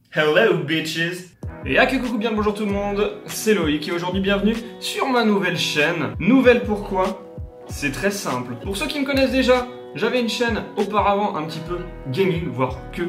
Hello bitches! Et coucou bien le bonjour tout le monde, c'est Loïc et aujourd'hui bienvenue sur ma nouvelle chaîne. Nouvelle pourquoi? C'est très simple. Pour ceux qui me connaissent déjà, j'avais une chaîne auparavant un petit peu gaming, voire que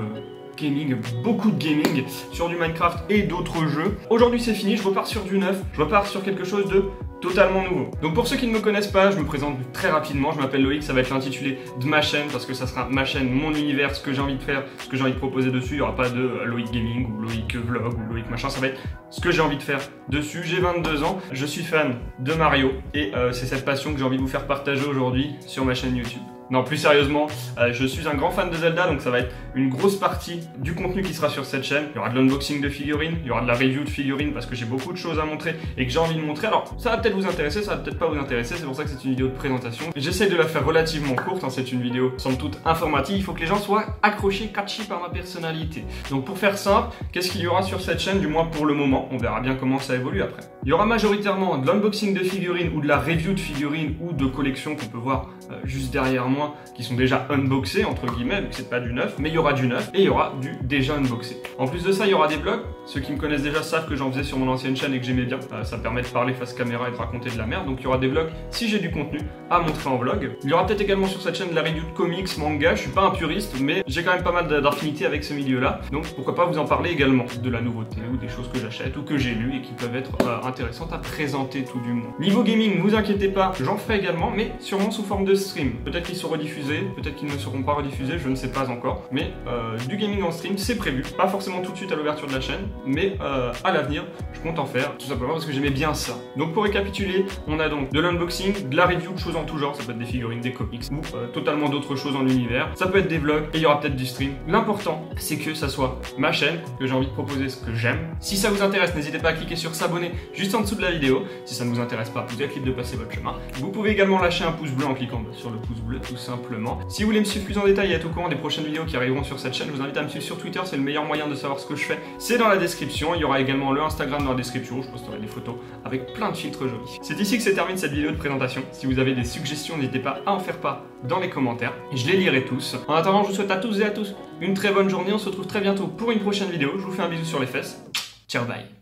gaming, beaucoup de gaming sur du Minecraft et d'autres jeux. Aujourd'hui c'est fini, je repars sur du neuf, je repars sur quelque chose de totalement nouveau. Donc pour ceux qui ne me connaissent pas, je me présente très rapidement, je m'appelle Loïc, ça va être l'intitulé de ma chaîne parce que ça sera ma chaîne, mon univers, ce que j'ai envie de faire, ce que j'ai envie de proposer dessus. Il n'y aura pas de Loïc Gaming ou Loïc Vlog ou Loïc machin, ça va être ce que j'ai envie de faire dessus. J'ai 22 ans, je suis fan de Mario et c'est cette passion que j'ai envie de vous faire partager aujourd'hui sur ma chaîne YouTube. Non, plus sérieusement, je suis un grand fan de Zelda, donc ça va être une grosse partie du contenu qui sera sur cette chaîne. Il y aura de l'unboxing de figurines, il y aura de la review de figurines parce que j'ai beaucoup de choses à montrer et que j'ai envie de montrer. Alors, ça va peut-être vous intéresser, ça va peut-être pas vous intéresser, c'est pour ça que c'est une vidéo de présentation. J'essaie de la faire relativement courte, hein, c'est une vidéo somme toute informative, il faut que les gens soient accrochés, catchy par ma personnalité. Donc pour faire simple, qu'est-ce qu'il y aura sur cette chaîne, du moins pour le moment, on verra bien comment ça évolue après. Il y aura majoritairement de l'unboxing de figurines ou de la review de figurines ou de collections qu'on peut voir juste derrière moi, qui sont déjà unboxés entre guillemets, vu que c'est pas du neuf, mais il y aura du neuf et il y aura du déjà unboxé. En plus de ça, il y aura des vlogs. Ceux qui me connaissent déjà savent que j'en faisais sur mon ancienne chaîne et que j'aimais bien. Ça me permet de parler face caméra et de raconter de la merde. Donc il y aura des vlogs si j'ai du contenu à montrer en vlog. Il y aura peut-être également sur cette chaîne de la review de comics, manga. Je suis pas un puriste, mais j'ai quand même pas mal d'affinité avec ce milieu-là. Donc pourquoi pas vous en parler également de la nouveauté ou des choses que j'achète ou que j'ai lues et qui peuvent être intéressantes à présenter tout du moins. Niveau gaming, ne vous inquiétez pas, j'en ferai également, mais sûrement sous forme de stream. Peut-être qu'ils sont rediffusés, peut-être qu'ils ne seront pas rediffusés, je ne sais pas encore. Mais du gaming en stream, c'est prévu. Pas forcément tout de suite à l'ouverture de la chaîne, mais à l'avenir, je compte en faire, tout simplement parce que j'aimais bien ça. Donc pour récapituler, on a donc de l'unboxing, de la review de choses en tout genre, ça peut être des figurines, des comics, ou totalement d'autres choses en univers. Ça peut être des vlogs, et il y aura peut-être du stream. L'important, c'est que ça soit ma chaîne, que j'ai envie de proposer ce que j'aime. Si ça vous intéresse, n'hésitez pas à cliquer sur s'abonner juste en dessous de la vidéo. Si ça ne vous intéresse pas, vous êtes libre de passer votre chemin. Vous pouvez également lâcher un pouce bleu en cliquant sur le pouce bleu, tout simplement. Si vous voulez me suivre plus en détail et être au courant des prochaines vidéos qui arriveront sur cette chaîne, je vous invite à me suivre sur Twitter, c'est le meilleur moyen de savoir ce que je fais. C'est dans la description, il y aura également le Instagram dans la description, je posterai des photos avec plein de filtres jolis. C'est ici que se termine cette vidéo de présentation. Si vous avez des suggestions, n'hésitez pas à en faire part dans les commentaires, je les lirai tous. En attendant, je vous souhaite à tous et à tous une très bonne journée, on se retrouve très bientôt pour une prochaine vidéo, je vous fais un bisou sur les fesses, ciao bye.